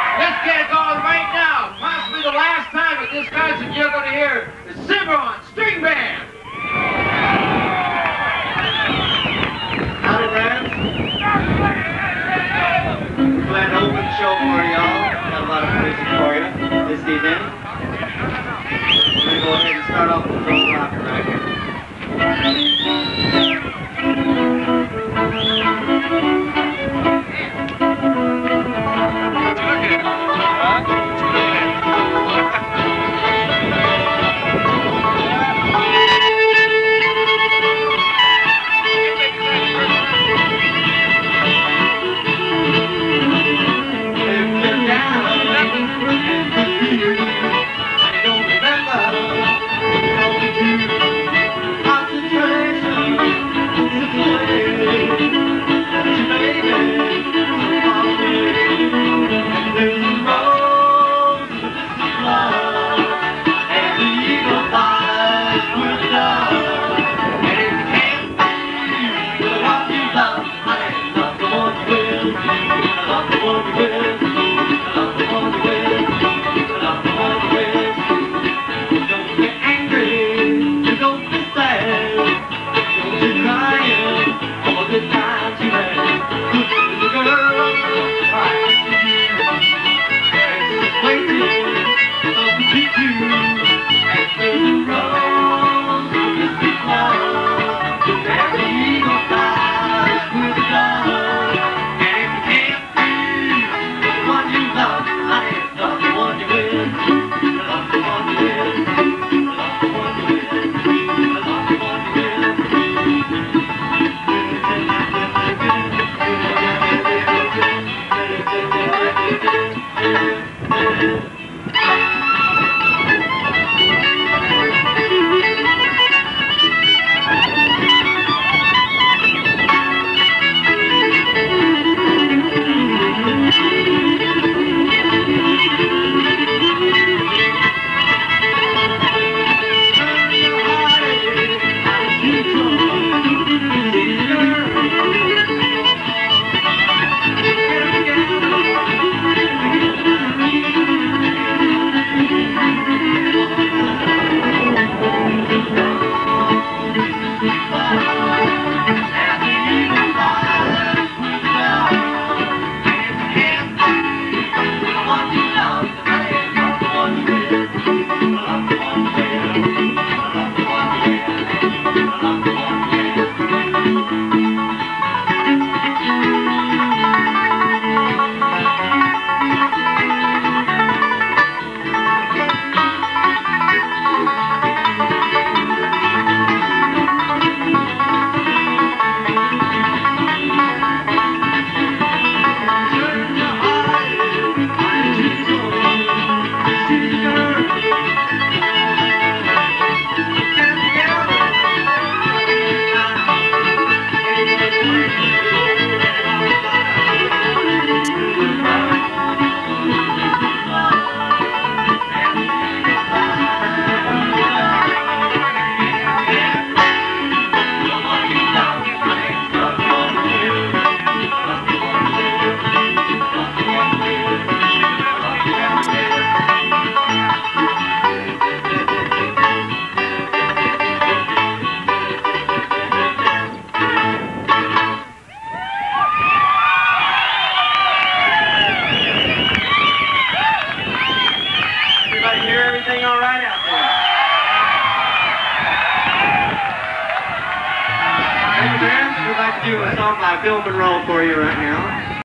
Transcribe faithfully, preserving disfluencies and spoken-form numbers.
Let's get it going right now. Possibly the last time at this concert you're going to hear the Cimarron String Band. Howdy, friends. Glad to open the show for y'all. Got a lot of music for you this evening. We're going to go ahead and start off with a little rocker right here. Everything all right out there? Hey, friends, we'd like to do a song by Bill Monroe for you right now.